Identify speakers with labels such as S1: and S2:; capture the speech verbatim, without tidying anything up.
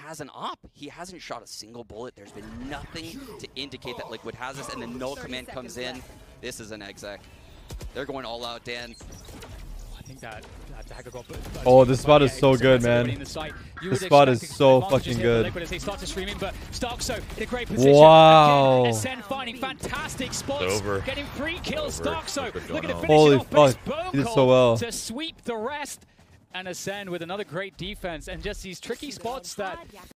S1: has an op. He hasn't shot a single bullet. There's been nothing to indicate that Liquid has this, and then no command comes in. This is an exec. They're going all out, Dan.
S2: I think that, that dagger got, uh,
S3: Oh, this spot is so good, man.
S2: This
S3: spot is so fucking good.
S2: As they start to stream in, but Starkso in a great position.
S3: Wow.
S2: Again, ACEND finding fantastic spots.
S4: Over.
S2: Getting free kills. Starkso looking to finish
S3: Holy
S2: it off, but
S3: fuck.
S2: it's Boom
S3: He did
S2: Call
S3: so well.
S2: to sweep the rest. And ACEND with another great defense and just these tricky spots that